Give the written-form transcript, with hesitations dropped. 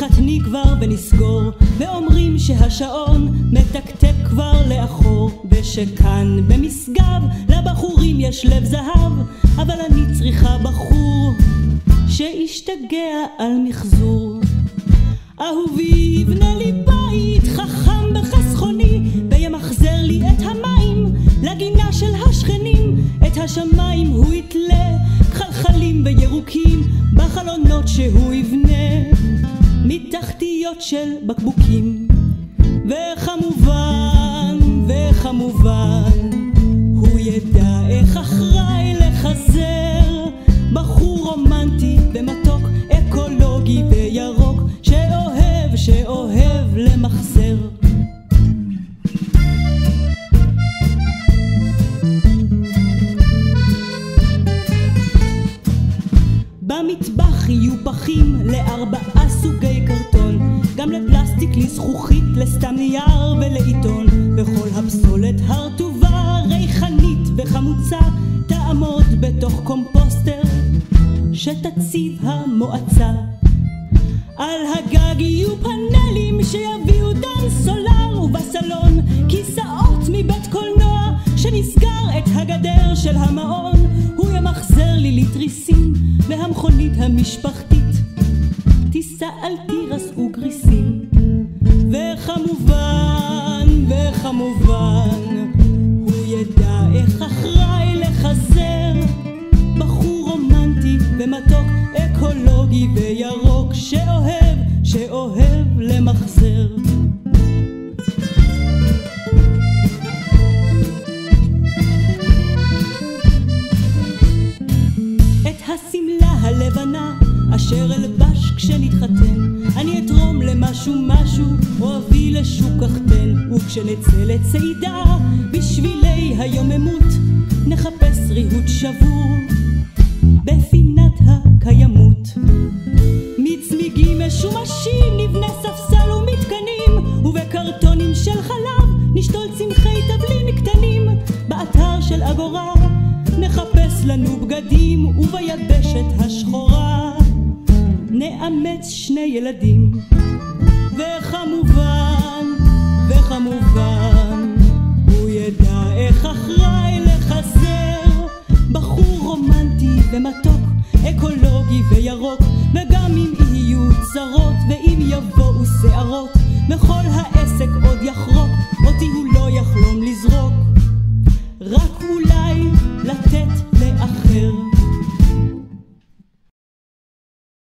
תתני כבר ונסגור, ואומרים שהשעון מתקתק כבר לאחור, ושכאן במשגב לבחורים יש לב זהב, אבל אני צריכה בחור שישתגע על מחזור. אהובי יבנה לי בית חכם בחסכוני, וימחזר לי את המים לגינה של השכנים, את השמיים הוא יתלה חלחלים וירוקים בחלונות שהוא יבנה מתחתיות של בקבוקים. וכמובן הוא ידע איך אחראי לחזר, בחור רומנטי ומתוק, אקולוגי וירוק, שאוהב למחזר. במטבח יהיו פחים ל4 סוגי קרטון, גם לפלסטיק, לזכוכית, לסתם נייר ולעיתון. וכל הפסולת הרטובה, ריחנית וחמוצה, תעמוד בתוך קומפוסטר שתציב המועצה. על הגג יהיו פאנלים שיביאו דן סולר, ובסלון כיסאות מבית קולנוע שנסגר את הגדר של המעון. הוא ימחזר לי ליטריסים, והמכונית המשפחתית תיסע על תירס וגריסים. וכמובן הוא ידע איך אחראי לחזר, בחור רומנטי ומתוק, אקולוגי וירוק, שאוהב למחזר. את הסמלה הלבנה אשר אלבש כשנתחתן, אני אתרום למשהו או אביא לשוק החתן. וכשנצא לצעידה בשבילי היוממות, נחפש ריהוט שבור בפינת הקיימות. מצמיגים משומשים נבנה ספסל ומתקנים, ובקרטונים של חלב נשתול צמחי תבלין קטנים. באתר של אגורה נחפש לנו בגדים, וביבשת השחורה נאמץ 2 ילדים. וכמובן